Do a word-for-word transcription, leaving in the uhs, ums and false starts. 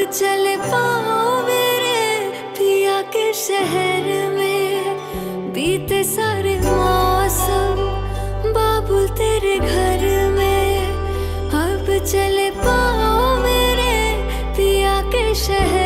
चल पाओ मेरे पिया के शहर में, बीते सारे मौसम बाबुल तेरे घर में। अब चल पाओ मेरे पिया के शहर